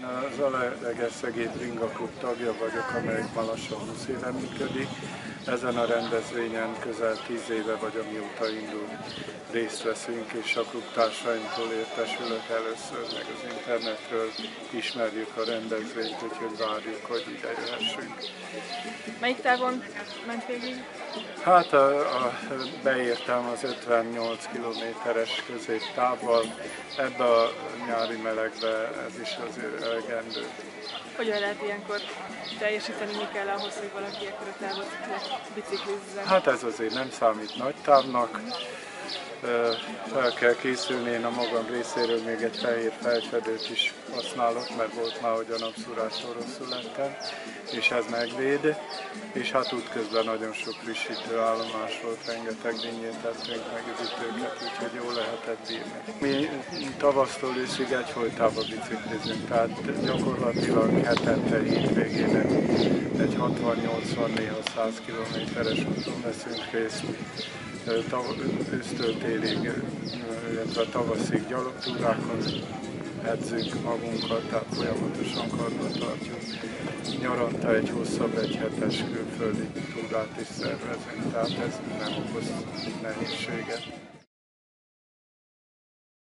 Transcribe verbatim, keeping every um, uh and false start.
Én az Zalaegerszegi Bringa Klub tagja vagyok, amelyik már lassan húsz éve működik. Ezen a rendezvényen közel tíz éve vagy, amióta indul, részt veszünk, és a klubtársaimtól értesülök először, meg az internetről ismerjük a rendezvényt, úgyhogy várjuk, hogy ide jöhessünk. Melyik távon ment végig? Hát a, a, beértem az ötvennyolc kilométeres középtávval, ebbe a nyári melegbe ez is azért elegendő. Hogyan lehet ilyenkor teljesíteni, mi kell ahhoz, hogy valaki ekkora távot biciklizzen? Hát ez azért nem számít nagy távnak. Fel kell készülni, én a magam részéről még egy fehér fejfedőt is használok, mert volt már, hogy a napszúrástól rosszul lettem, és ez megvéd. És hát útközben nagyon sok frissítő állomás volt, rengeteg dinnyét tettünk, meg üdítőket, úgyhogy jól lehetett bírni. Mi tavasztól őszig egyfolytában biciklizünk, tehát gyakorlatilag hetente hétvégén egy hatvan-nyolcvan, néha száz kilométeres úton veszünk részt. Ősztől télig, illetve tavaszig gyalogtúrákon edzünk magunkat, tehát folyamatosan karban tartjuk. Nyaranta egy hosszabb, egy hetes külföldi túrát is szervezünk, tehát ez nem okoz nehézséget.